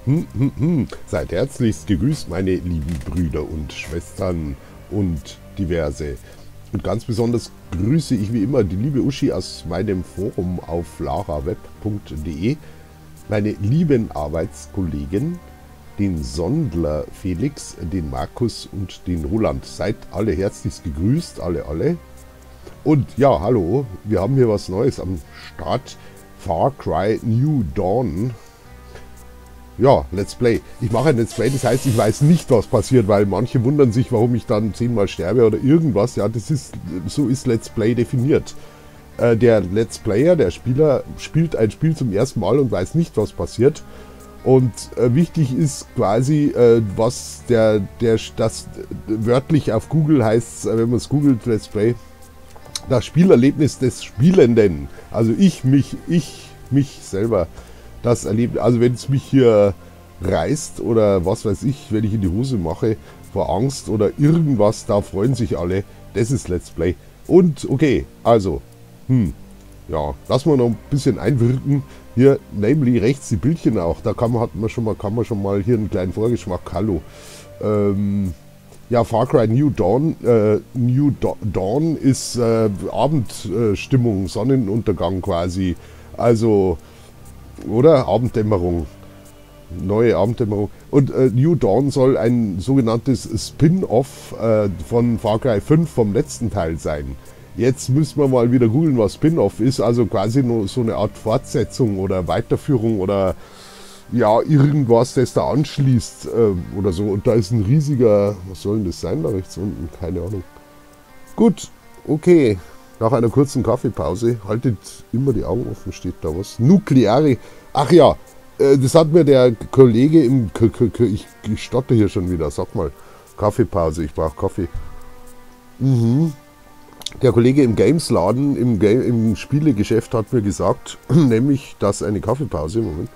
Seid herzlichst gegrüßt, meine lieben Brüder und Schwestern und diverse. Und ganz besonders grüße ich wie immer die liebe Uschi aus meinem Forum auf laraweb.de, meine lieben Arbeitskollegen, den Sondler Felix, den Markus und den Roland. Seid alle herzlichst gegrüßt, alle. Und ja, hallo, wir haben hier was Neues am Start. Far Cry New Dawn. Ja, Let's Play. Ich mache ein Let's Play, das heißt, ich weiß nicht, was passiert, weil manche wundern sich, warum ich dann 10-mal sterbe oder irgendwas. Ja, so ist Let's Play definiert. Der Let's Player, der Spieler, spielt ein Spiel zum ersten Mal und weiß nicht, was passiert. Und wichtig ist quasi, was das wörtlich auf Google heißt, wenn man es googelt, Let's Play, das Spielerlebnis des Spielenden. Also ich mich selber. Das Erlebnis, also wenn es mich hier reißt oder was weiß ich, wenn ich in die Hose mache vor Angst oder irgendwas, da freuen sich alle. Das ist Let's Play. Und okay, also, ja, lassen wir noch ein bisschen einwirken. Hier, nämlich rechts die Bildchen auch, da kann man schon mal hier einen kleinen Vorgeschmack. Hallo. Ja, Far Cry New Dawn. Dawn ist Abendstimmung, Sonnenuntergang quasi. Also, oder? Abenddämmerung. Neue Abenddämmerung. Und New Dawn soll ein sogenanntes Spin-Off von Far Cry 5 vom letzten Teil sein. Jetzt müssen wir mal wieder googeln, was Spin-Off ist. Also quasi nur so eine Art Fortsetzung oder Weiterführung oder ja, irgendwas, das da anschließt oder so. Und da ist ein riesiger, was soll denn das sein da rechts unten? Keine Ahnung. Gut, okay. Nach einer kurzen Kaffeepause, haltet immer die Augen offen, steht da was. Nukleare, ach ja, das hat mir der Kollege im, ich stotter hier schon wieder, sag mal, Kaffeepause, ich brauche Kaffee. Der Kollege im Gamesladen, im Spielegeschäft hat mir gesagt, nämlich, dass eine Kaffeepause, Moment,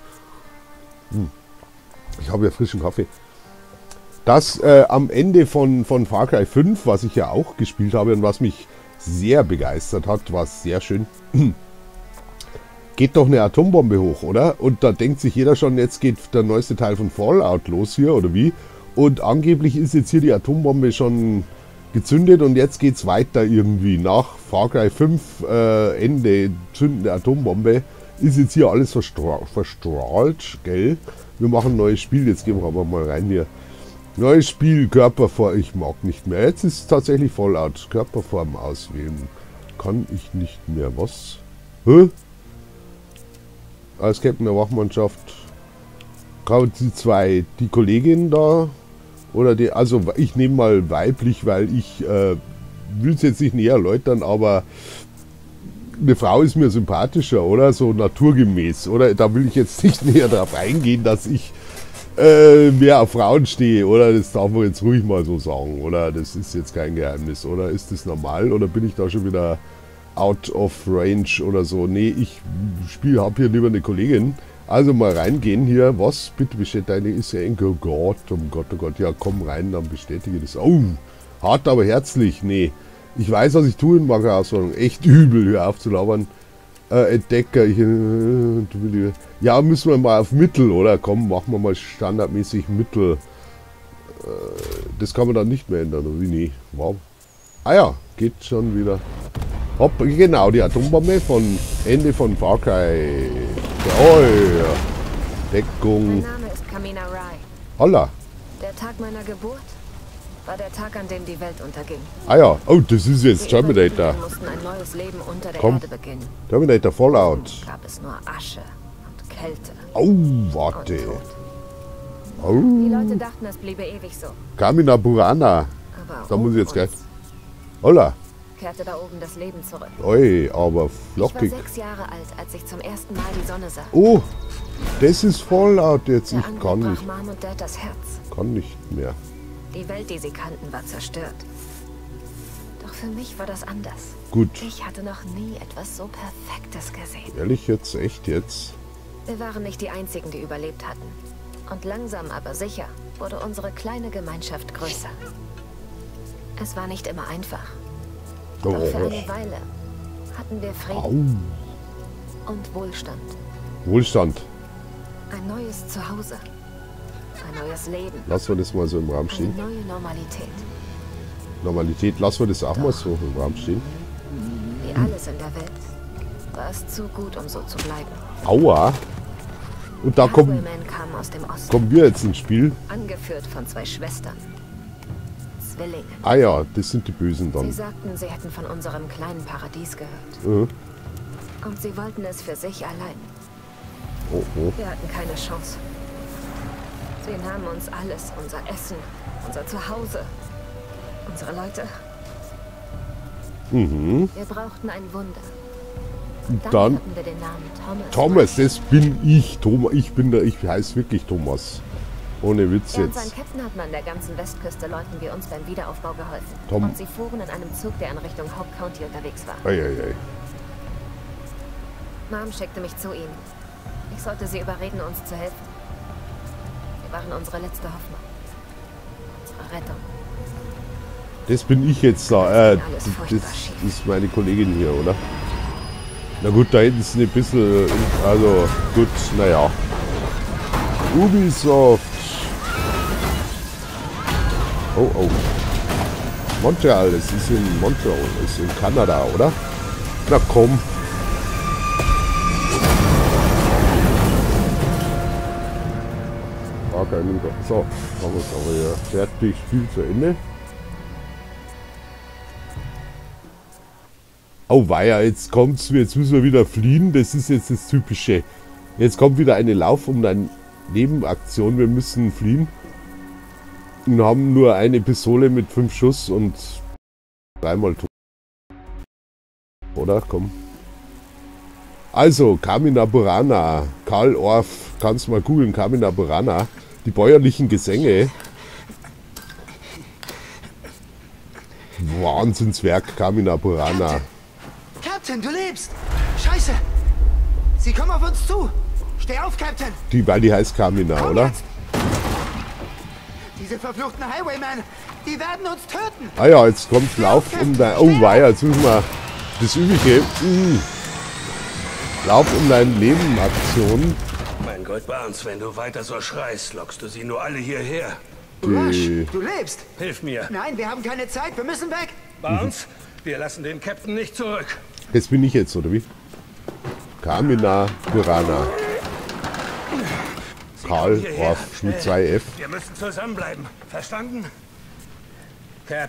ich habe ja frischen Kaffee, dass am Ende von Far Cry 5, was ich ja auch gespielt habe und was mich sehr begeistert hat, war sehr schön. Geht doch eine Atombombe hoch, oder? Und da denkt sich jeder schon, jetzt geht der neueste Teil von Fallout los hier, oder wie? Und angeblich ist jetzt hier die Atombombe schon gezündet und jetzt geht's weiter irgendwie. Nach Far Cry 5 Ende zündende Atombombe ist jetzt hier alles verstrahlt, gell? Wir machen ein neues Spiel, jetzt gehen wir aber mal rein hier. Neues Spiel, Körperform, ich mag nicht mehr. Jetzt ist es tatsächlich Fallout. Körperform auswählen. Kann ich nicht mehr. Was? Hä? Als Captain der Wachmannschaft. Kann die Kollegin da? Oder die, also ich nehme mal weiblich, weil ich will es jetzt nicht näher erläutern, aber eine Frau ist mir sympathischer, oder? So naturgemäß, oder? Da will ich jetzt nicht näher drauf eingehen, dass ich mehr auf Frauen stehe, oder? Das darf man jetzt ruhig mal so sagen, oder? Das ist jetzt kein Geheimnis, oder? Ist das normal, oder bin ich da schon wieder out of range oder so? Nee, ich habe hier lieber eine Kollegin. Also mal reingehen hier. Was? Bitte bestätige deine ist ja Enkel. Oh Gott, ja komm rein, dann bestätige das. Oh, hart aber herzlich. Nee, ich weiß, was ich tue in Marker-Auswahlung. Echt übel, hör auf zu labern. Entdecker, ja, müssen wir mal auf Mittel, oder? Komm, machen wir mal standardmäßig Mittel. Das kann man dann nicht mehr ändern, oder wie? Nee, wow. Ah ja, geht schon wieder. Hopp, genau, die Atombombe von Ende von Far Cry. Oh, ja. Deckung. Mein Name ist Kamina Rai. Holla. Der Tag meiner Geburt war der Tag, an dem die Welt unterging. Ah ja, oh, das ist jetzt Terminator. Wir mussten ein neues Leben unter der Komm. Erde beginnen. Terminator Fallout. Gab es nur Asche und Kälte. Oh, warte. Und Tod. Oh. Die Leute dachten, es bliebe ewig so. Kamina Burana. Aber Da muss ich jetzt ohne gleich. uns Holla. kehrte da oben das Leben zurück. Oi, aber Ich war flockig. 6 Jahre alt, als ich zum ersten Mal die Sonne sah. Oh, das ist Fallout jetzt. Der Ich Anblick kann brach nicht. Mom und Dad das Herz. Kann nicht mehr. Die Welt, die sie kannten, war zerstört. Doch für mich war das anders. Gut. Ich hatte noch nie etwas so Perfektes gesehen. Ehrlich jetzt? Echt jetzt? Wir waren nicht die Einzigen, die überlebt hatten. Und langsam, aber sicher, wurde unsere kleine Gemeinschaft größer. Es war nicht immer einfach. Doch für eine Weile hatten wir Frieden und Wohlstand. Wohlstand. Ein neues Zuhause. ein neues Leben. Lassen wir das mal so im Raum stehen. Eine neue Normalität. Normalität, lassen wir das auch mal so im Raum stehen. Wie alles in der Welt war es zu gut, um so zu bleiben. Aua. Und da kommen Highwayman kam aus dem Osten, wir jetzt ins Spiel. angeführt von 2 Schwestern. Zwillinge. Ah ja, das sind die Bösen Sie dann. sagten, sie hätten von unserem kleinen Paradies gehört. Und sie wollten es für sich allein. Oh, oh. Wir hatten keine Chance. Sie nahmen uns alles, unser Essen, unser Zuhause, unsere Leute. Wir brauchten ein Wunder. Dann hatten wir den Namen Thomas. Thomas, das bin ich. Thomas, ich heiße wirklich Thomas. Ohne Witz Er und sein jetzt. Captain hatten an der ganzen Westküste Leuten wie uns beim Wiederaufbau geholfen. Tom. Und sie fuhren in einem Zug, der in Richtung Hope County unterwegs war. Eieiei. Mom schickte mich zu ihnen. Ich sollte sie überreden, uns zu helfen. Sie waren unsere letzte Hoffnung. Unsere Rettung. Das bin ich jetzt da. Das ist meine Kollegin hier, oder? Na gut, da hinten ist ein bisschen. Also, gut, naja. Ubisoft. Oh, oh. Montreal, es ist in Montreal, es ist in Kanada, oder? Na komm. So, haben wir es aber ja fertig, Spiel zu Ende. Oh weia, jetzt kommt's, jetzt müssen wir wieder fliehen, das ist jetzt das Typische. Jetzt kommt wieder eine Lauf- und eine Nebenaktion, wir müssen fliehen. Und haben nur eine Pistole mit 5 Schuss und 3-mal tot. Oder? Komm. Also, Carmina Burana, Karl Orff, kannst du mal googeln, Carmina Burana. Die bäuerlichen Gesänge. Wahnsinnswerk, Carmina Burana. Captain, du lebst! Scheiße! Sie kommen auf uns zu! Steh auf, Captain! Weil die heißt Carmina, Komm oder? jetzt. Diese verfluchten Highwaymen, die werden uns töten! Ah ja, jetzt kommt Lauf um dein... Oh weia, jetzt müssen wir das Übliche. Lauf um dein Leben Aktion. Mein Gott, Barnes, wenn du weiter so schreist, lockst du sie nur alle hierher. Rush, du lebst! Hilf mir. Nein, wir haben keine Zeit, wir müssen weg! Barnes, wir lassen den Captain nicht zurück. Das bin ich jetzt, oder wie? Carmina Burana. Karl Orff mit 2F. Wir müssen zusammenbleiben. Verstanden? Cap.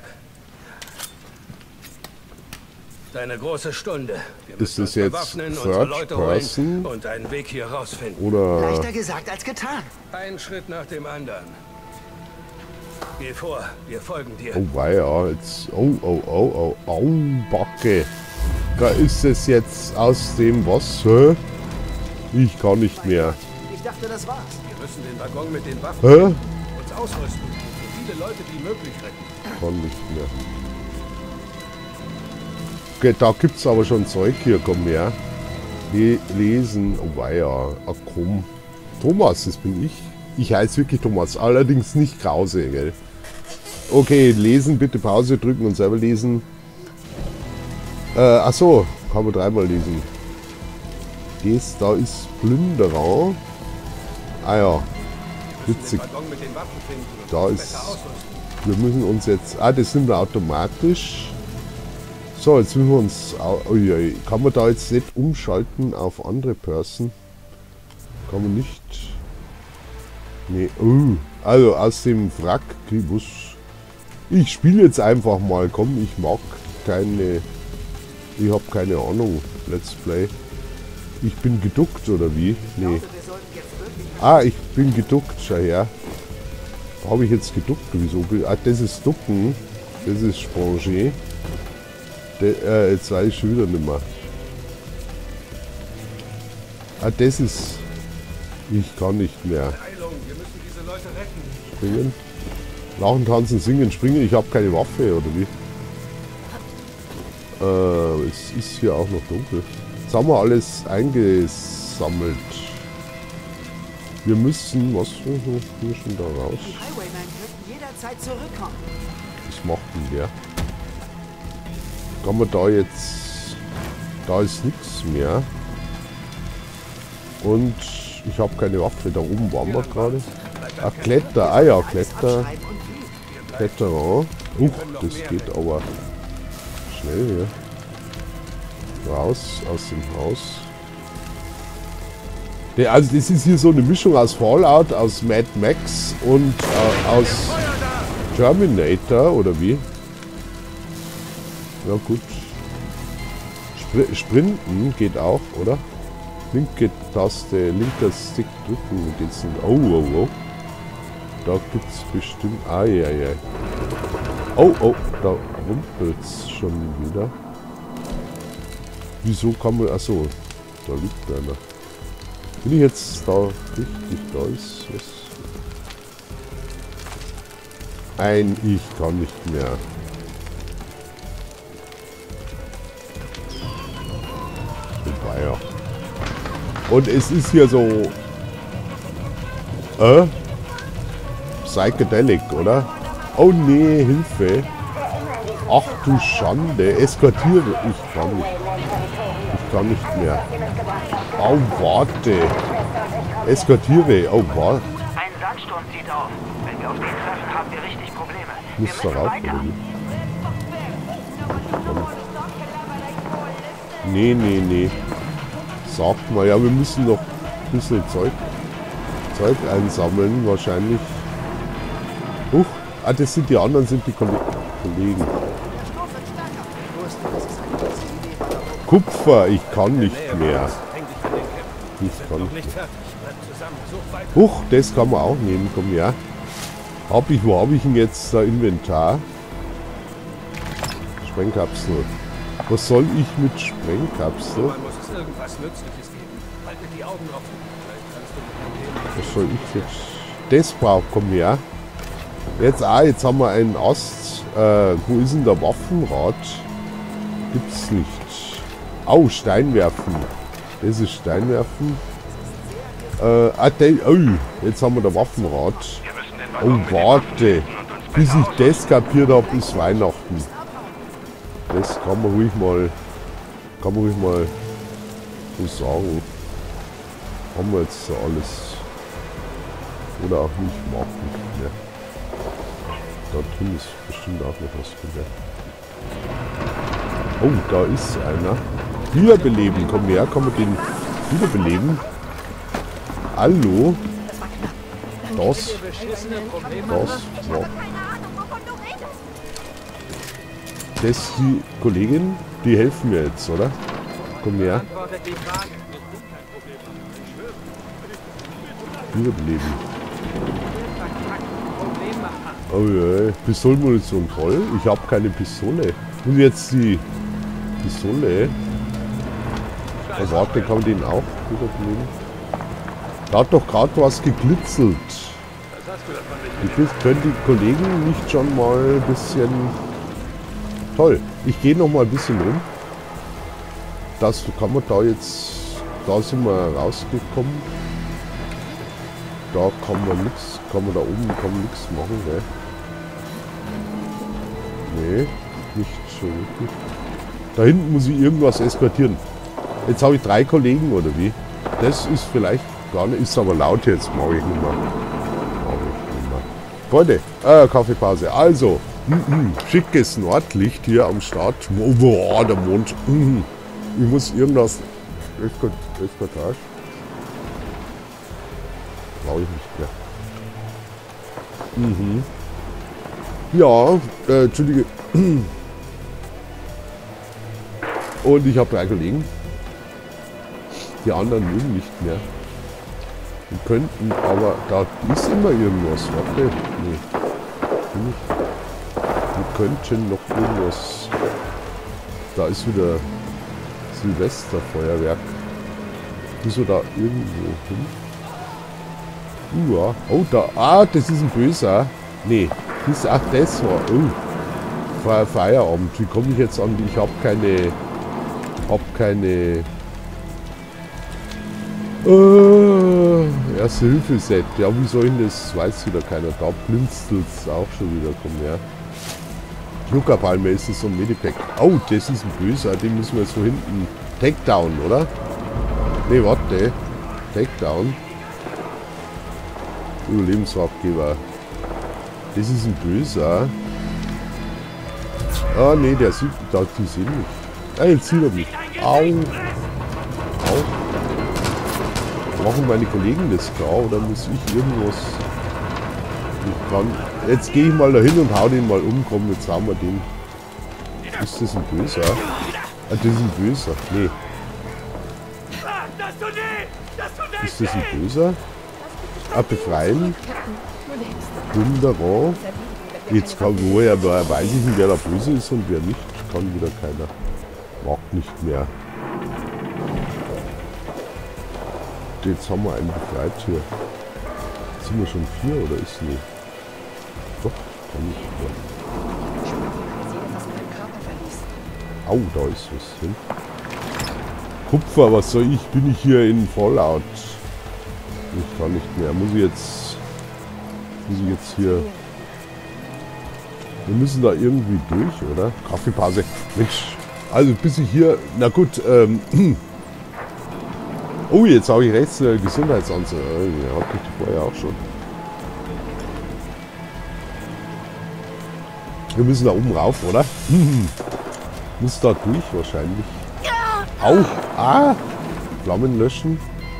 Deine große Stunde. Wir Ist müssen das uns jetzt bewaffnen, unsere Third Leute Person? holen und einen Weg hier rausfinden. Oder... Leichter gesagt als getan. Ein Schritt nach dem anderen. Geh vor, wir folgen dir. Oh weia, jetzt... Oh, Backe. Da ist es jetzt aus dem was? Hä? Ich kann nicht mehr. Ich dachte, das war's. Wir müssen den Waggon mit den Waffen Hä? uns ausrüsten. So viele Leute wie möglich retten. Kann nicht mehr. Okay, da gibt's aber schon Zeug hier, komm her. Lesen, oh weia, ach komm. Thomas, das bin ich. Ich heiße wirklich Thomas, allerdings nicht Krause, gell. Okay, lesen, bitte Pause drücken und selber lesen. Ach so, kann man 3-mal lesen. Gehst, da ist Plünderer. Ah ja, witzig. Den Waggon mit den Waffen finden und Da uns ist... besser ausrüsten. Wir müssen uns jetzt... Ah, das sind wir automatisch. So, jetzt müssen wir uns... Uiui, kann man da jetzt nicht umschalten auf andere Person? Kann man nicht... Nee, also aus dem Wrack... Ich spiele jetzt einfach mal, komm, ich mag keine... Ich habe keine Ahnung, Let's Play. Ich bin geduckt, oder wie? Nee. Ah, ich bin geduckt, schau her. Habe ich jetzt geduckt? Wieso? Ah, das ist Ducken. Das ist Spranger. Jetzt weiß ich schon wieder nicht mehr. Ah, das ist... Ich kann nicht mehr. Heilung, wir müssen diese Leute retten. Springen. Lachen, tanzen, singen, springen. Ich habe keine Waffe, oder wie? Es ist hier auch noch dunkel. Jetzt haben wir alles eingesammelt. Wir müssen... Was? Wir müssen da raus. Die Highwaymen könnten jederzeit zurückkommen. Was macht denn der? Kann man da jetzt... Da ist nichts mehr. Und ich habe keine Waffe. Da oben waren wir gerade. Bleib Ach, Kletter. Ah ja, Kletterer. Das geht aber schnell hier. Raus aus dem Haus. Also das ist hier so eine Mischung aus Fallout, aus Mad Max und aus Terminator, oder wie? Ja gut. Sprinten geht auch, oder? Linke Taste, linker Stick drücken geht's nicht. Oh. Da gibt's bestimmt... Ah, ja. Oh, da rumpelt's schon wieder. Wieso kann man... Achso, da liegt einer. Bin ich jetzt da richtig? Da ist was. Ich kann nicht mehr. Wobei ja. Und es ist hier so... Psychedelic, oder? Oh nee, Hilfe. Ach du Schande. Eskortiere. Ich kann nicht mehr. Oh, warte. Eskortiere. Oh, warte. Ein Sandsturm zieht auf. Wenn wir auf den treffen, haben wir richtig Probleme. Muss da rauf, oder wie? Nee. Sagt mal, ja, wir müssen noch ein bisschen Zeug einsammeln, wahrscheinlich. Das sind die anderen, sind die Kollegen. Kupfer, ich kann nicht mehr. Das kann man auch nehmen, komm her. Wo habe ich denn jetzt da Inventar? Sprengkapsel. Was soll ich mit Sprengkapsel? Was soll ich jetzt? Das braucht, komm her. Jetzt haben wir einen Ast. Wo ist denn der Waffenrad? Gibt's nicht. Oh, Steinwerfen. Das ist Steinwerfen. Jetzt haben wir der Waffenrad. Oh, warte. Bis ich das kapiert habe, ist Weihnachten. Das kann man ruhig mal so sagen. Haben wir jetzt so alles. Oder auch nicht machen. Ja. Da drin ist bestimmt auch noch was drin. Oh, da ist einer. Wiederbeleben, komm her, kann man den wiederbeleben? Hallo? Das ist die Kollegin, die helfen mir jetzt, oder? Komm her. Wiederbeleben. Oh ja, Pistolenmunition toll. Ich habe keine Pistole. Und jetzt die Pistole. Oh, warte, kann man den auch wiederbeleben? Da hat doch gerade was geglitzelt. Können die Kollegen nicht schon mal ein bisschen... Toll. Ich gehe noch mal ein bisschen rum. Das kann man da jetzt... Da sind wir rausgekommen. Da kann man nichts... Kann man da oben nichts machen, gell? Nee, nicht so wirklich. Da hinten muss ich irgendwas eskortieren. Jetzt habe ich 3 Kollegen, oder wie? Das ist vielleicht gar nicht... Ist aber laut jetzt, mache ich nicht mehr. Freunde, Kaffeepause. Also, schickes Nordlicht hier am Start. Oh, der Mond. Ich muss irgendwas... Eskortage. Brauche ich nicht mehr. Ja, Entschuldige. Und ich habe 3 Kollegen. Die anderen mögen nicht mehr. Die könnten, aber da ist immer irgendwas. Warte. Nee. Die könnten noch irgendwas. Da ist wieder Silvesterfeuerwerk. Wieso da irgendwo hin? Ja. Oh, da. Ah, das ist ein Böser. Nee. Das war. Oh. Feierabend. Wie komme ich jetzt an? Ich habe keine. Erste-Hilfe-Set. Ja, wie soll ich das? Weiß wieder keiner. Da blinzelt es auch schon wieder. Komm her. Schnuckerpalme ist es so ein Medipack. Oh, das ist ein Böser. Den müssen wir jetzt so hinten. Takedown, oder? Ne, warte. Takedown. Überlebensratgeber. Das ist ein Böser. Ah, nee, der sieht, die sehen mich. Ah, jetzt sieht er mich. Au. Au. Machen meine Kollegen das klar oder muss ich irgendwas... Ich kann... Jetzt gehe ich mal dahin und hau den mal um. Komm, jetzt haben wir den. Ist das ein Böser? Ah, das ist ein Böser. Nee. Ist das ein Böser? Ah, befreien. Wunderbar. Jetzt kann woher weiß ich nicht, wer da böse ist und wer nicht. Kann wieder keiner. Mag nicht mehr. Jetzt haben wir einen befreit hier. Sind wir schon 4 oder ist nicht? Doch, kann nicht mehr. Au, da ist was drin. Kupfer, was soll ich? Bin ich hier in Fallout? Ich kann nicht mehr. Muss ich jetzt hier... Wir müssen da irgendwie durch, oder? Kaffeepause. Mensch, also bis ich hier... Na gut, oh, jetzt habe ich rechts Gesundheitsanzeige. Ja, hatte ich vorher auch schon. Wir müssen da oben rauf, oder? Muss da durch wahrscheinlich. Au! Ah! Flammen löschen.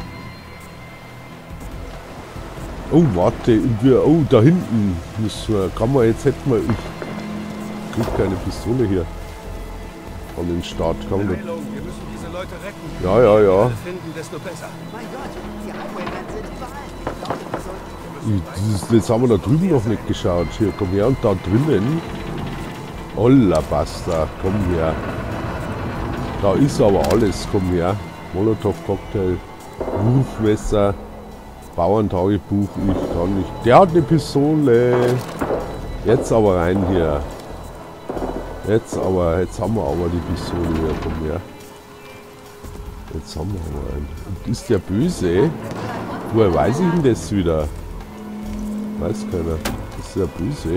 Oh, warte. Oh, da hinten müssen wir. Kann man jetzt, hätten wir. Ich krieg keine Pistole hier. An den Start. Kann man Wir müssen diese Leute retten. ja, ja, ja. Finden, desto besser. Mein Gott, die Highwaymen sind überall. Ich glaube, wir sollten... Jetzt haben wir da drüben noch nicht geschaut. Hier, komm her. Und da drinnen. Olla Basta. Komm her. Da ist aber alles. Komm her. Molotow-Cocktail. Wurfmesser. Bauerntagebuch. Ich kann nicht. Der hat eine Pistole. Jetzt aber rein hier. Jetzt haben wir aber die Pistole hier. Komm her. Jetzt haben wir aber einen. Und ist der böse? Woher weiß ich denn das wieder? Weiß keiner. Ist der böse?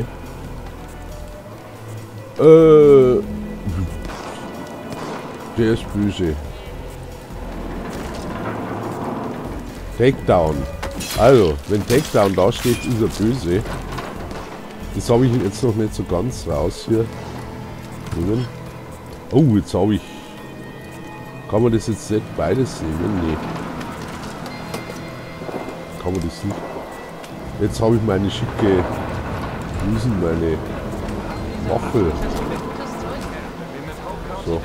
Der ist böse. Takedown. Also, wenn Takedown da steht, ist er böse. Das habe ich jetzt noch nicht so ganz raus hier. Oh, jetzt habe ich... Kann man das jetzt nicht beides sehen? Nee. Kann man das nicht. Jetzt habe ich meine schicke... Düsen, meine... Waffel. So.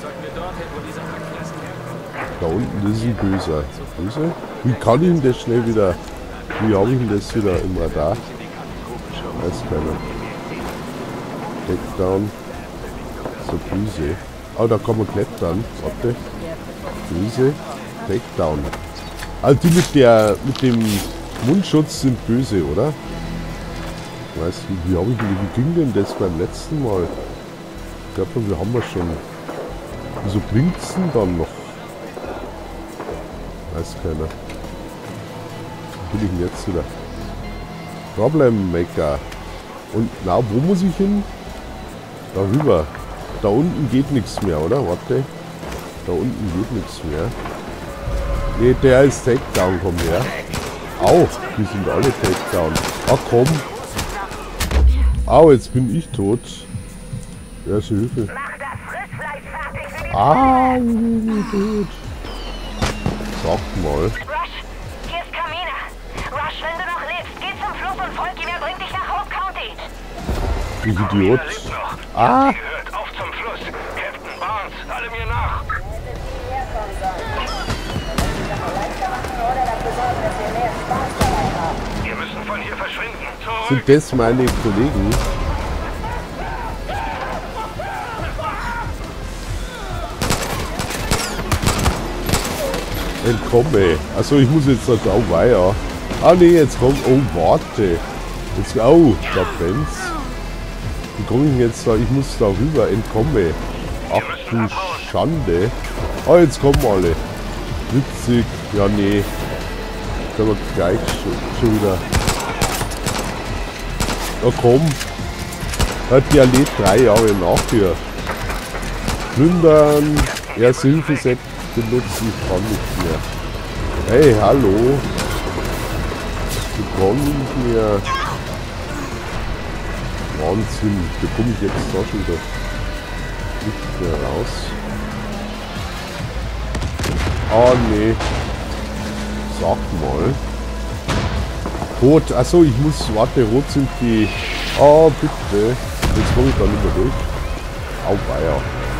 Da unten, das ist ein Böser. Böse? Wie kann ich denn das schnell wieder... Wie habe ich denn das wieder im Radar? Weiß keiner. Takedown. So, böse. Oh, da kann man klettern. Warte. Böse. Takedown. Also die mit dem Mundschutz sind böse, oder? Ich weiß nicht, wie ging denn das beim letzten Mal? Ich glaube, wir haben wir schon. Wieso blinkt's denn dann noch? Weiß keiner. Wo bin ich denn jetzt wieder? Problem Maker. Und na, wo muss ich hin? Da rüber. Da unten geht nichts mehr, oder? Warte. Da unten geht nichts mehr. Ne, der ist Takedown, komm her. Au, die sind alle Takedown. Ah, komm. Au, jetzt bin ich tot. Erste Hilfe. Ah, tot. Sag mal. Rush, hier ist Kamina. Rush, wenn du noch lebst, geh zum Fluss und folg ihm, er bringt dich nach Hope County. Du Idiot. Ah! Gehört auf zum Fluss. Captain Barnes, alle mir nach. Wir müssen von hier verschwinden. Zurück. Sind das meine Kollegen? Entkomme. Achso, ich muss jetzt da weiter. Ah ne, jetzt kommt. Oh, warte. Jetzt, oh, da brennt's. Wie komme ich denn jetzt da? Ich muss da rüber. Entkomme. Ach du Schande. Ah, jetzt kommen alle. Witzig. Ja, nee. Können wir gleich schon wieder. Ja, komm. Der lädt 3 Jahre nach hier. Plündern. Erste Hilfe-Set benutzen. Ich kann nicht mehr. Hey, hallo. kann nicht mehr. Wahnsinn, da komme ich jetzt da schon wieder nicht mehr raus. Ah, nee. Sag mal. Rot, achso, ich muss, warte, rot sind die. Ah, bitte. Jetzt komme ich da nicht mehr durch. Au, weia.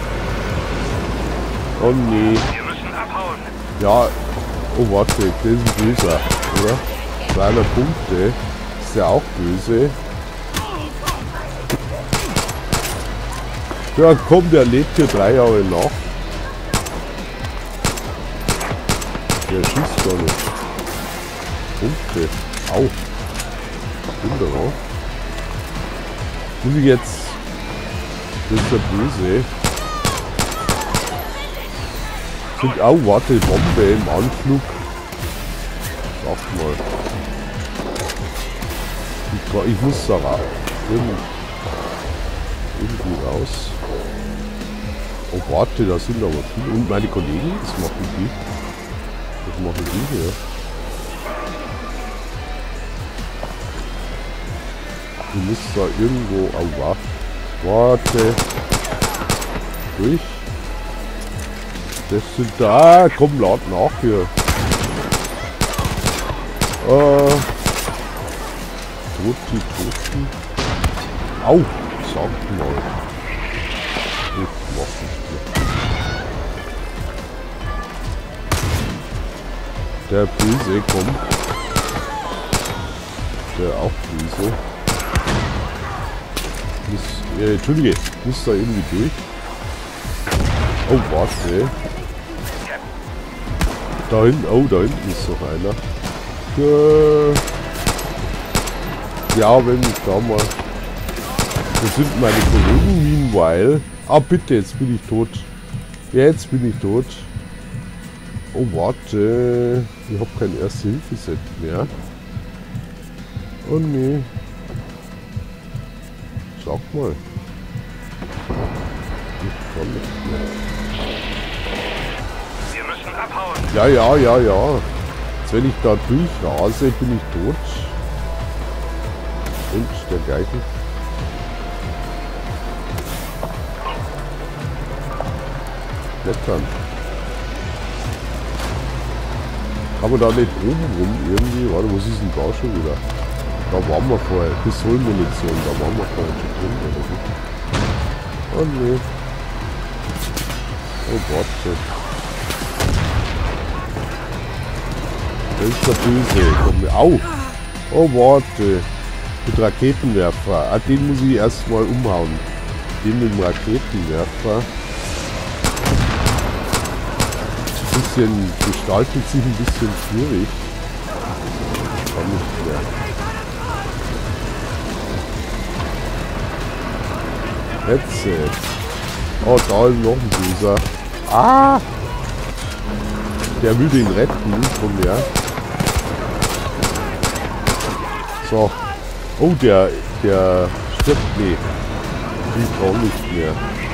Oh, nee. Wir müssen abhauen. Ja, oh, warte, das ist ein böser, oder? 200 Punkte. Ist der auch böse? Ja, komm, der lebt hier 3 Jahre nach. Der schießt gar nicht. Punkte. Au. Wunderbar. Muss ich jetzt... Das ist der Böse. Sind auch, warte, Bombe im Anflug. Sag mal. Ich muss da raus. Irgendwie raus. Oh, warte, da sind aber viele. Und meine Kollegen, was machen die? Was machen die hier? Du musst da irgendwo. Oh, warte. Durch. Das sind da. Komm, lad nach hier. Toten. Au, sag mal. Ich mach nicht mehr. Der Böse kommt. Der auch böse. Entschuldige, muss da irgendwie durch. Oh, warte. Da hinten, oh, da hinten ist noch einer. Ja, wenn ich da mal... Das sind meine Kollegen, meanwhile. Ah, bitte, jetzt bin ich tot. Ja, jetzt bin ich tot. Oh, warte. Ich habe kein Erste-Hilfe-Set mehr. Oh, nee. Sag mal. Ich kann nicht mehr. Wir müssen abhauen. Ja. Jetzt, wenn ich da durchrase, bin ich tot. Und dergleichen. Klettern. Kann man da nicht oben rum irgendwie? Warte, was ist denn da schon wieder? Da waren wir vorher. Pistolenmunition, da waren wir vorher schon drin, oder so. Oh nee. Oh warte. Das ist der Böse. Komm, au! Oh warte. Mit Raketenwerfer. Ah, den muss ich erstmal umhauen. Den mit dem Raketenwerfer. Gestaltet sich ein bisschen schwierig. Kann nicht mehr. Jetzt. Oh, da ist noch ein Böser. Ah! Der will den retten. Komm her. So. Oh, der stirbt. Nee. Die kann nicht mehr.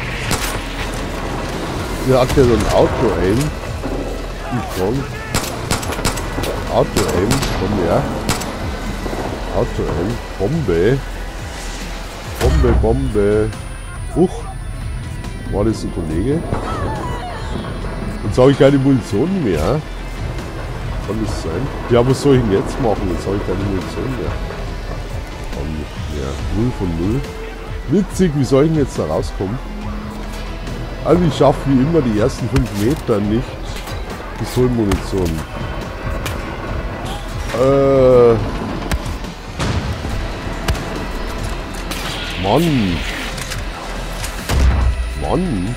Der hat ja so ein Auto-Aim. Ich kann. Auto-Aim. Komm her. Auto-Aim. Bombe. Huch. War das ein Kollege? Jetzt habe ich keine Munition mehr. Kann das sein? Ja, was soll ich denn jetzt machen? Jetzt habe ich keine Munition mehr. Kann nicht mehr. 0 von 0. Witzig, wie soll ich denn jetzt da rauskommen? Also ich schaffe wie immer die ersten 5 Meter nicht. Pistolenmunition. Mann.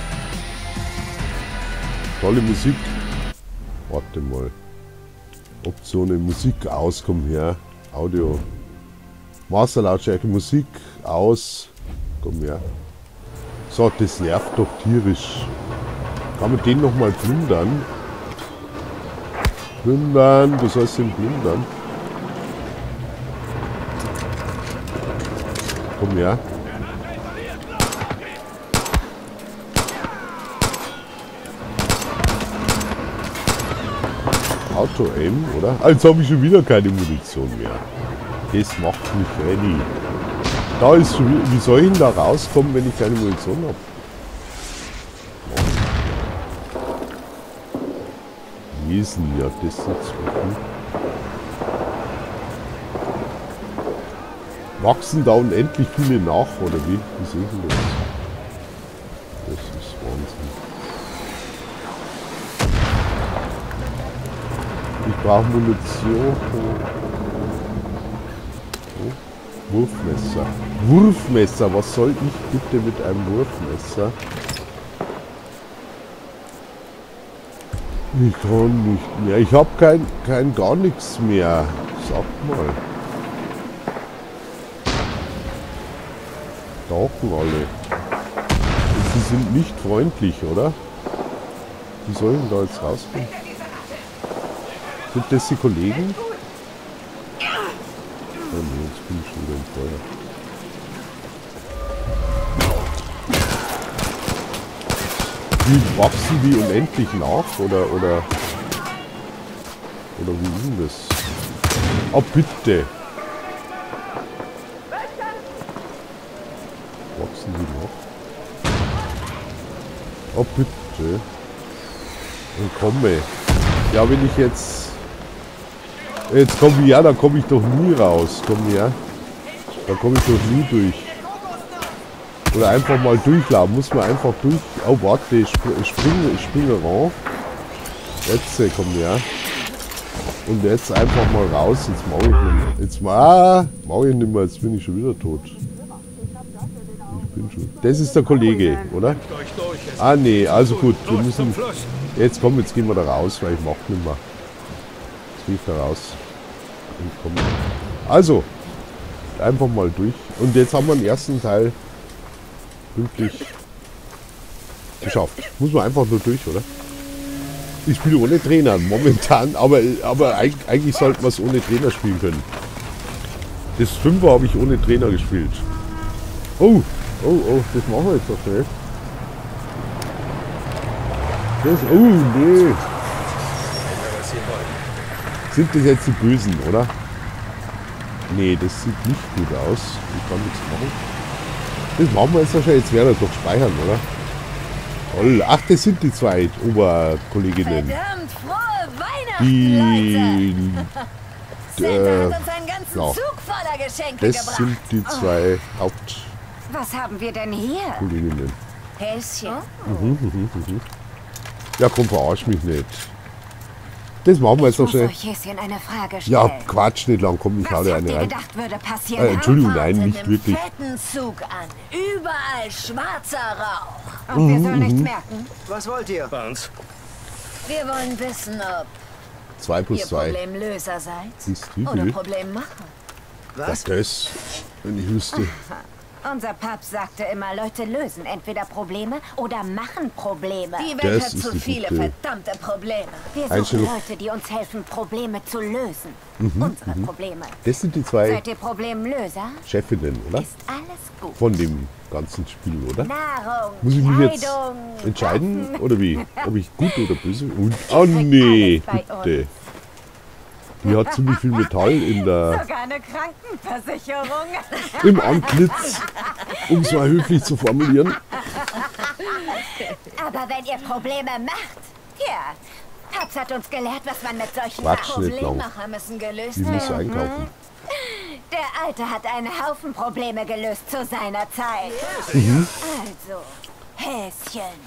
Tolle Musik. Warte mal. Optionen, Musik aus, komm her. Audio. Masterlautstärke, Musik aus. Komm her. So, das nervt doch tierisch. Kann man den nochmal plündern? Du sollst den plündern. Komm her. Auto-Aim, oder? Ah, jetzt habe ich schon wieder keine Munition mehr. Das macht mich ready. Da ist schon wieder, wie soll ich denn da rauskommen, wenn ich keine Munition habe? Wesen, ja, das ist jetzt gut. Wachsen da unendlich viele nach, oder wie? Wie sehe ich denn das? Das ist Wahnsinn. Ich brauche Munition. Oh. Wurfmesser. Wurfmesser, was soll ich bitte mit einem Wurfmesser? Ich kann nicht mehr. Ich habe kein gar nichts mehr. Sag mal. Tauchen alle. Sie sind nicht freundlich, oder? Wie soll ich denn da jetzt rausgehen? Sind das die Kollegen? Oh nee, jetzt bin ich schon wieder im Feuer. Wie wachsen die unendlich nach? Oder wie ist denn das? Oh bitte! Wachsen die noch? Oh bitte! Und komme! Ja, wenn ich jetzt komme ich ja, da komme ich doch nie raus. Komm her. Da komme ich doch nie durch. Oder einfach mal durchlaufen. Muss man einfach durch. Oh, warte, ich springe ran. Jetzt, komm her. Und jetzt einfach mal raus. Jetzt mache ich nicht mehr. Jetzt mache ich nicht mehr. Jetzt bin ich schon wieder tot. Ich bin schon. Das ist der Kollege, oder? Ah, nee, also gut. Wir müssen. Jetzt komm, jetzt gehen wir da raus, weil ich mache nicht mehr. Jetzt gehe ich da raus. Und komm. Also, einfach mal durch. Und jetzt haben wir den ersten Teil pünktlich geschafft. Muss man einfach nur durch, oder? Ich spiele ohne Trainer momentan, aber eigentlich sollte man es ohne Trainer spielen können. Das 5er habe ich ohne Trainer gespielt. Oh, das machen wir jetzt doch schnell. Nee. Sind das jetzt die Bösen, oder? Nee, das sieht nicht gut aus. Ich kann nichts machen. Das machen wir jetzt wahrscheinlich. Jetzt werden wir doch speichern, oder? Toll. Ach, das sind die zwei Oberkolleginnen. Verdammt, frohe Weihnachten, Die... Santa hat uns einen ganzen ja. Zug voller Geschenke Das gebracht. sind die zwei Was haben wir denn hier? Hauptkolleginnen. Häschen. Ja, komm, verarsch mich nicht. Das machen wir jetzt Ich noch muss schnell. euch Häschen eine Frage stellen. Ja, Quatsch, nicht lang, komm, ich hau Was dir habt eine ihr rein. gedacht, würde passieren? Entschuldigung, nein, Wartet nicht im wirklich. fetten Zug an. Überall schwarzer Rauch. Und wir sollen nichts merken. Was wollt ihr? Barnes, Wir wollen wissen, ob 2 plus ihr 2. Problemlöser seid Siehst du, oder wie? Problemmacher. Was? Das, wenn ich wüsste. Unser Papst sagte immer, Leute lösen entweder Probleme oder machen Probleme. Die Welt Das hat ist zu eine viele gute verdammte Probleme. Wir suchen Einstellung. Leute, die uns helfen, Probleme zu lösen. Unsere Probleme. Das sind die zwei Seid ihr Problemlöser? Chefinnen, oder? Ist alles gut. Von dem ganzen Spiel, oder? Nahrung, Muss ich mich jetzt Kleidung, entscheiden, Waffen. oder wie? Ob ich gut oder böse? Und, oh nee, alles bei bitte. Die hat ziemlich viel Metall in der, Sogar eine Krankenversicherung. im Antlitz, um es mal höflich zu formulieren. Aber wenn ihr Probleme macht, ja, Papst hat uns gelehrt, was man mit solchen Quatsch nicht lang. Problemmacher müssen gelöst Die muss werden. einkaufen. Der Alte hat einen Haufen Probleme gelöst zu seiner Zeit. Also, Häschen.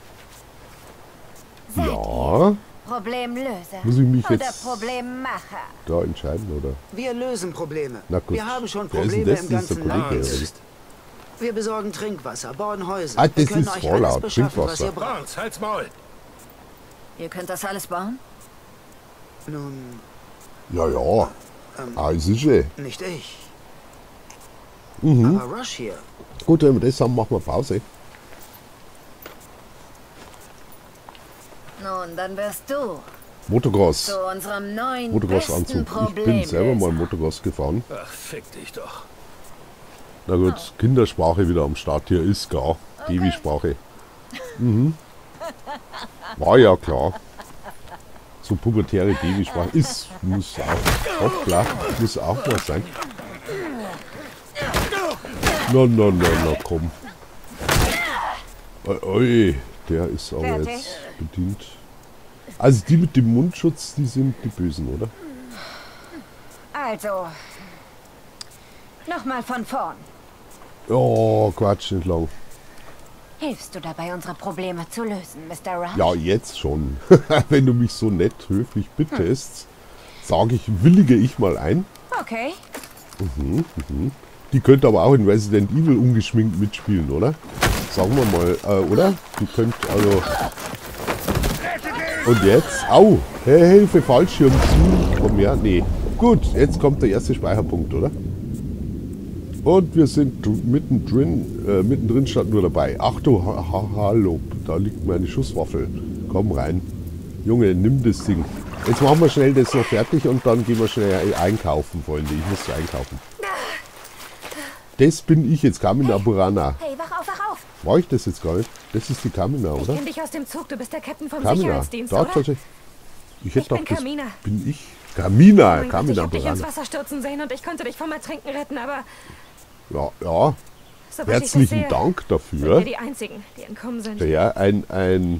Seid ihr Ja, Problemlöser muss ich mich oder jetzt Problemmacher? da entscheiden, oder? Wir lösen Probleme. Na gut. Wir haben schon Wer ist denn Probleme das? im Das ist der ganzen Land. Kollege, oder wie? Wir besorgen Trinkwasser, bauen Häuser. Ah, Wir das können ist euch Fallout, alles beschaffen, was Trinkwasser. ihr braucht. Barnes, halt's Maul. Ihr könnt das alles bauen? Nun, Ja, ja. Ah, es ist eh. nicht ich. Mhm. Aber Rush hier. Gut, wenn wir das haben, machen wir Pause. Nun, dann wirst du Motocross. zu unserem neuen besten Motocross-Anzug. Ich bin Problemlöser. selber mal Motocross gefahren. Ach, fick dich doch. Na gut, Kindersprache wieder am Start hier ist gar. Babysprache. Mhm. War ja klar. So pubertäre Babysprache ist, muss auch mal sein. Na, komm. Oi, der ist aber jetzt bedient. Also die mit dem Mundschutz, die sind die Bösen, oder? Also, nochmal von vorn. Oh, Quatsch, nicht lang. Hilfst du dabei, unsere Probleme zu lösen, Mr. Rush? Ja, jetzt schon. Wenn du mich so nett höflich bittest, sage ich, willige ich mal ein. Okay. Die könnte aber auch in Resident Evil ungeschminkt mitspielen, oder? Sagen wir mal, oder? Die könnte also... Und jetzt? Au! Hey, Hilfe, Fallschirm zu. Komm her. Nee. Gut, jetzt kommt der erste Speicherpunkt, oder? Und wir sind mittendrin stand nur dabei. Ach du, hallo, da liegt meine Schusswaffe. Komm rein. Junge, nimm das Ding. Jetzt machen wir schnell das noch fertig und dann gehen wir schnell einkaufen, Freunde. Ich muss einkaufen. Das bin ich jetzt, Carmina Burana. Hey, wach auf! War ich das jetzt gar nicht? Das ist die Carmina, oder? Ich kenn dich aus dem Zug, du bist der Captain vom Carmina, Sicherheitsdienst, da oder? tatsächlich. Ich hätte Ich bin gedacht, das Carmina. bin ich. Carmina, Mein Gott, Carmina ich hab dich ins Burana. Wasser stürzen sehen und ich konnte dich vom Ertrinken retten, aber Ja, sobald ich das herzlichen sehe, Dank sind wir dafür. die Einzigen, die entkommen sind. Ja, ein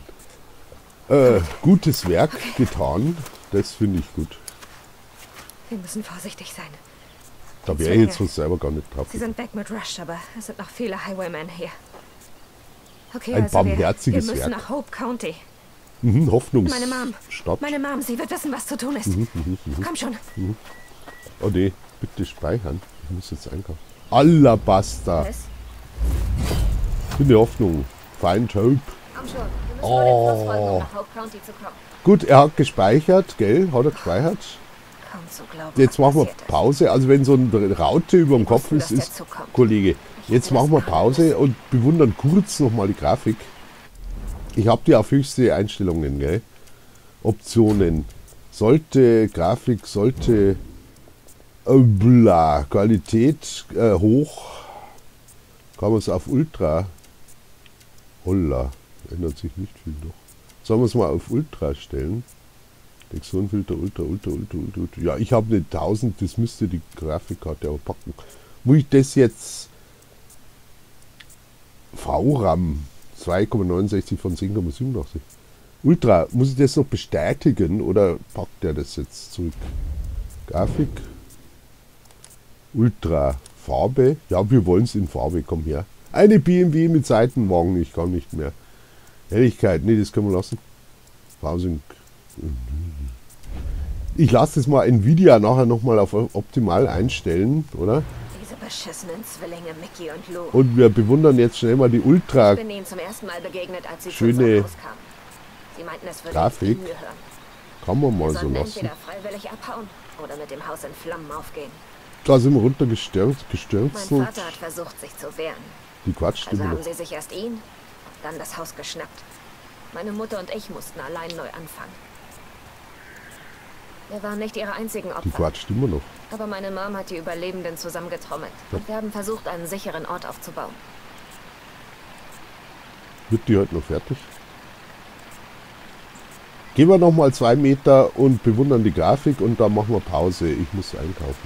gutes Werk getan. Das finde ich gut. Wir müssen vorsichtig sein. Da wäre ich jetzt von selber gar nicht drauf. Sie sind weg mit Rush, aber es sind noch viele Highwaymen hier. Okay, Ein also wir barmherziges müssen Werk. nach Hope County. Hoffnungsstadt. Meine Mom, sie wird wissen, was zu tun ist. Komm schon. Oh nee, bitte speichern. Ich muss jetzt einkaufen. Alabaster. Chris, In der Hoffnung. Find Hope. komm schon. Wir müssen nur den Fluss folgen, um nach Hope County zu kommen. Gut, er hat gespeichert, gell? Hat er gespeichert? Kaum zu glauben, Jetzt was machen wir passiert ist. Pause. Also wenn so eine Raute über dem Kopf wussten, ist, dass der ist Zug kommt. Kollege. Jetzt machen wir Pause und bewundern kurz nochmal die Grafik. Ich habe die auf höchste Einstellungen, gell? Optionen. Grafik sollte Qualität hoch. Kann man es auf Ultra. Holla, ändert sich nicht viel doch. Sollen wir es mal auf Ultra stellen? Texturenfilter, Ultra. Ja, ich habe eine 1000, das müsste die Grafikkarte aber packen. Muss ich das jetzt VRAM 2,69 von 10,87? Ultra, muss ich das noch bestätigen oder packt der das jetzt zurück? Grafik, Ultra, Farbe, ja, wir wollen es in Farbe, komm her. Eine BMW mit Seitenwagen, ich kann nicht mehr. Helligkeit, nee, das können wir lassen. Pause. Ich lasse das mal Nvidia nachher nochmal auf optimal einstellen, oder? Diese beschissenen Zwillinge Mickey und Lou. Und wir bewundern jetzt schnell mal die Ultra Ich bin ihnen zum ersten Mal begegnet, als sie Schöne zu unserem Haus kamen. Sie meinten, es würde Grafik. nicht ihnen gehören. Kann man mal Wir so sollten lassen. entweder freiwillig abhauen oder mit dem Haus in Flammen aufgehen. Da sind wir runtergestürzt. Mein Vater hat versucht, sich zu wehren. Die quatscht Also immer haben noch. sie sich erst ihn, dann das Haus geschnappt. Meine Mutter und ich mussten allein neu anfangen. Wir waren nicht ihre einzigen Die Opfer. quatscht immer noch. Aber meine Mom hat die Überlebenden zusammengetrommelt. Und wir haben versucht, einen sicheren Ort aufzubauen. Wird die heute noch fertig? Gehen wir noch mal 2 Meter und bewundern die Grafik und dann machen wir Pause. Ich muss einkaufen.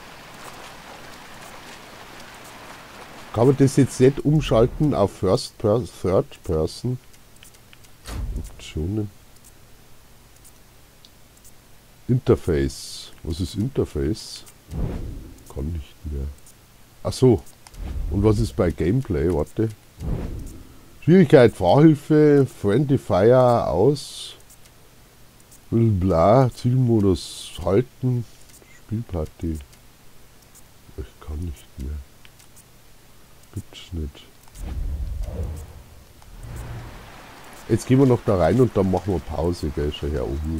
Kann man das jetzt nicht umschalten auf Third Person? Optionen. Interface. Was ist Interface? Kann nicht mehr. Ach so. Und was ist bei Gameplay? Warte. Schwierigkeit, Fahrhilfe, Friendly Fire aus. Bla, Zielmodus halten. Spielparty. Ich kann nicht mehr. Gibt's nicht. Jetzt gehen wir noch da rein und dann machen wir Pause, gell? Schau her oben.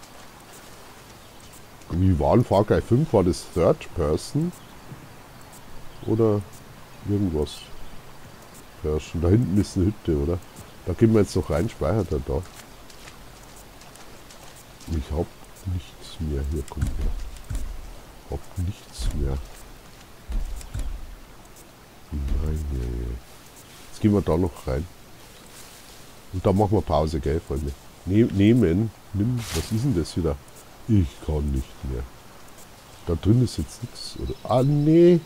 Wie war in Far Cry 5? War das Third Person? Oder irgendwas? Person. Da hinten ist eine Hütte, oder? Da gehen wir jetzt noch rein, speichert er da. Ich hab nichts mehr. Hier, komm her. Hab nichts mehr. Nein, nee. Jetzt gehen wir da noch rein. Und dann machen wir Pause, gell, Freunde? Nehmen. Nimm. Was ist denn das wieder? Ich kann nicht mehr. Da drin ist jetzt nichts. Ah, nee.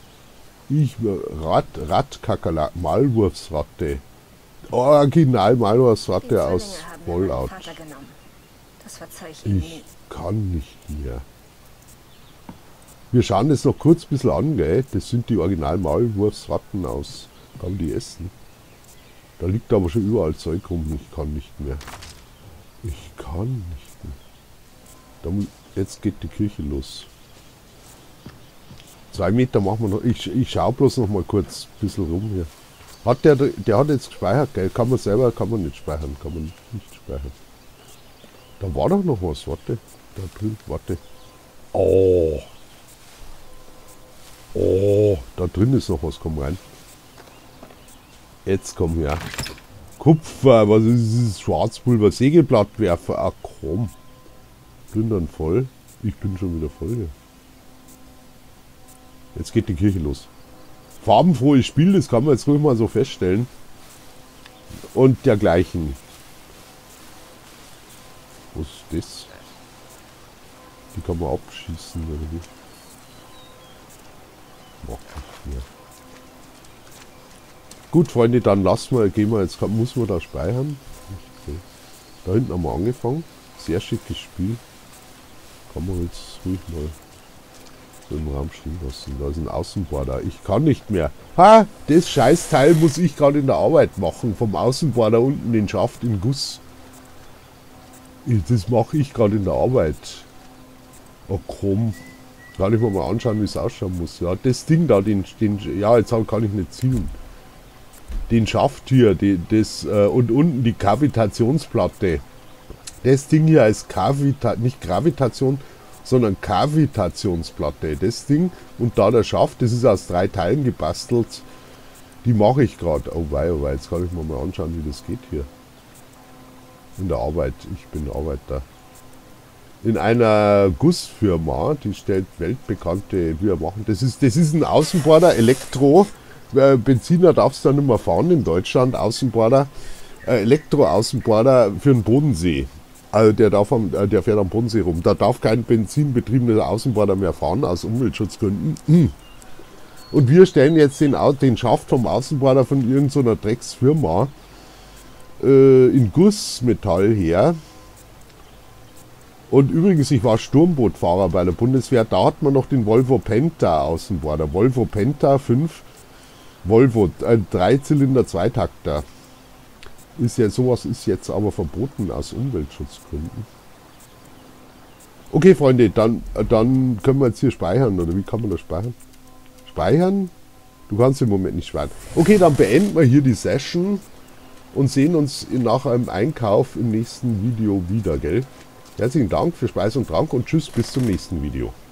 Radkakerlak. Maulwurfsratte. Original Maulwurfsratte aus Fallout. Das verzeih ich Ihnen nie. Ich kann nicht mehr. Wir schauen das noch kurz ein bisschen an, gell? Das sind die Original Maulwurfsratten aus. Kann man die essen? Da liegt aber schon überall Zeug rum. Ich kann nicht mehr. Ich kann nicht mehr. Jetzt geht die Kirche los. 2 Meter machen wir noch. Ich schaue bloß noch mal kurz ein bisschen rum hier. Hat der hat jetzt gespeichert, gell? Kann man selber, kann man nicht speichern. Kann man nicht speichern. Da war doch noch was, warte. Da drin, warte. Oh. Oh, da drin ist noch was, komm rein. Jetzt komm her. Kupfer, was ist dieses Schwarzpulver? Sägeblattwerfer, ach komm. Bin dann voll. Ich bin schon wieder voll hier. Jetzt geht die Kirche los. Farbenfrohes Spiel, das kann man jetzt ruhig mal so feststellen. Und dergleichen. Was ist das? Die kann man abschießen, oder wie? Mach nicht mehr. Gut, Freunde, dann lassen wir, gehen wir jetzt, muss man da speichern. Okay. Da hinten haben wir angefangen. Sehr schickes Spiel. Kann man jetzt ruhig mal so im Raum stehen lassen. Da ist ein Außenborder. Ich kann nicht mehr. Ha! Das Scheißteil muss ich gerade in der Arbeit machen. Vom Außenborder unten den Schaft in Guss. Das mache ich gerade in der Arbeit. Oh komm. Kann ich mir mal anschauen, wie es ausschauen muss. Ja, das Ding da, ja, jetzt kann ich nicht zielen. Den Schaft hier, und unten die Kavitationsplatte. Das Ding hier heißt nicht Gravitation, sondern Kavitationsplatte. Das Ding und da der Schaft, das ist aus 3 Teilen gebastelt. Die mache ich gerade. Oh wei, jetzt kann ich mir mal anschauen, wie das geht hier. In der Arbeit. Ich bin Arbeiter. In einer Gussfirma, die stellt weltbekannte, wie wir machen. Das ist ein Außenborder, Elektro. Benziner darfst du dann nicht mehr fahren in Deutschland. Außenborder, Elektro-Außenborder für den Bodensee. Also der fährt am Bodensee rum. Da darf kein benzinbetriebener Außenborder mehr fahren, aus Umweltschutzgründen. Und wir stellen jetzt den Schaft vom Außenborder von irgendeiner Drecksfirma in Gussmetall her. Und übrigens, ich war Sturmbootfahrer bei der Bundeswehr, da hat man noch den Volvo Penta Außenborder. Volvo Penta 5, Volvo, 3-Zylinder, 2-Takter. Sowas ist jetzt aber verboten aus Umweltschutzgründen. Okay, Freunde, dann können wir jetzt hier speichern, oder wie kann man das speichern? Speichern? Du kannst im Moment nicht speichern. Okay, dann beenden wir hier die Session und sehen uns nach einem Einkauf im nächsten Video wieder, gell? Herzlichen Dank für Speis und Trank und tschüss, bis zum nächsten Video.